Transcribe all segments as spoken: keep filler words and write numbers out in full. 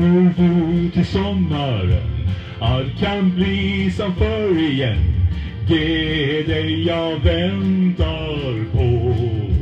Kommer du till sommaren, allt kan bli som förr igen. Ge dig jag väntar på.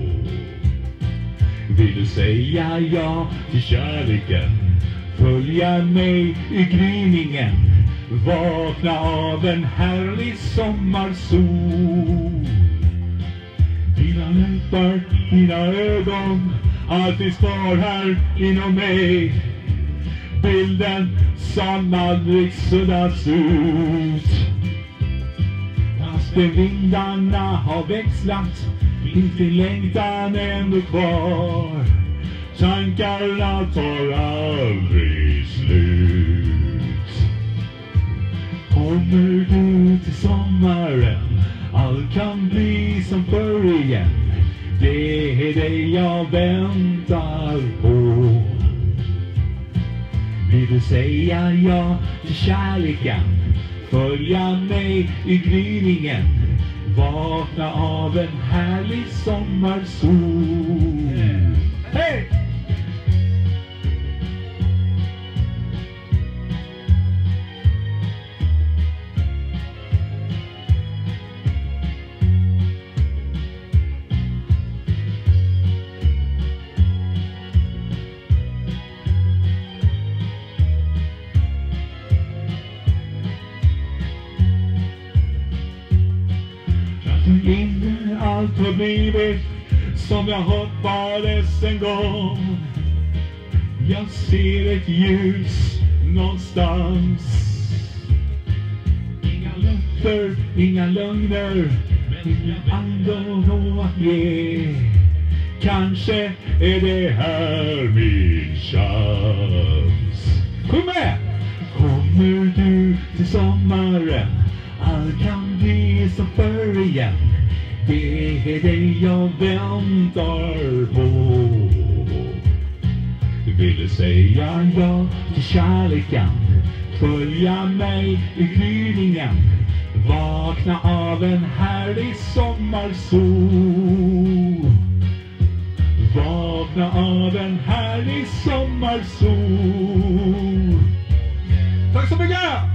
Vill du säga ja till kärleken, följa mig i gryningen, vakna av en härlig sommarsol. Dina läppar, dina ögon, allt finns kvar här inom mig. Bilden som aldrig suddas ut. Fastän vindarna har växlat, finns din längtan ändå kvar. Tankarna tar aldrig slut. Kommer du till sommaren, allt kan bli som förr igen. Det är dig jag väntar på. Vill du säga ja till kärleken, följa mig i gryningen, vakna av en härlig sommarsol. Hej! Inte allt har blivit som jag hoppades en gång. Jag ser ett ljus någonstans. Inga löfter, inga lögner, inga andor att ge. Kanske är det här min chans. Kom med! Kommer du till sommaren, allt kan bli som förr igen. Det är dig jag väntar på. Vill du säga ja till kärleken, följa mig i gryningen, vakna av en härlig sommarsol. Vakna av en härlig sommarsol. Tack så mycket!